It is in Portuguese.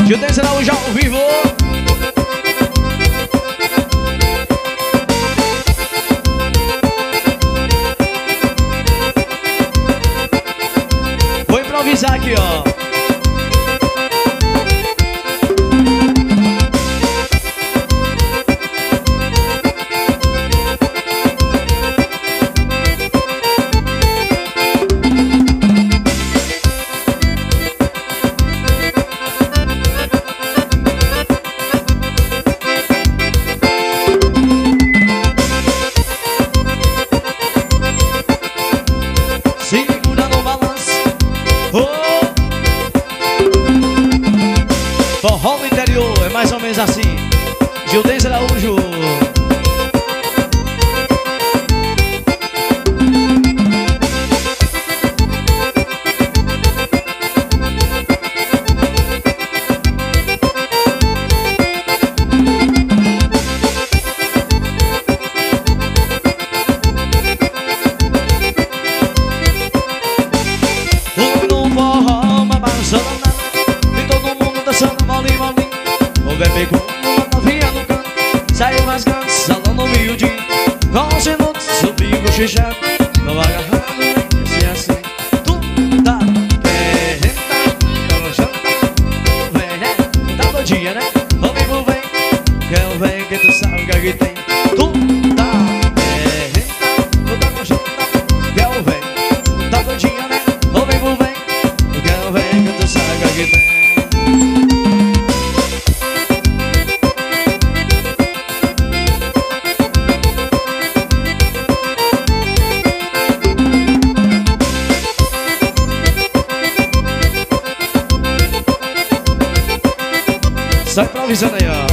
Gildense Araújo ao vivo. Vou improvisar aqui, ó. Forró no interior, é mais ou menos assim. Gildense Araújo. No forró, uma balançando e todo mundo dançando. O bebê com uma novinha no canto saiu rasgando, salão no miudinho. Com os minutos subiu cochichando, no agarrado, esse assim. Tu tá querendo, vem, tá doidinha, né? Comigo vem, quero ver que tu sabe o que aqui tem. Tu tá querendo, tá gostando, quero ver, tá doidinha, né? Comigo vem, quero ver que tu sabe o que aqui tem. Só improvisando aí, ó.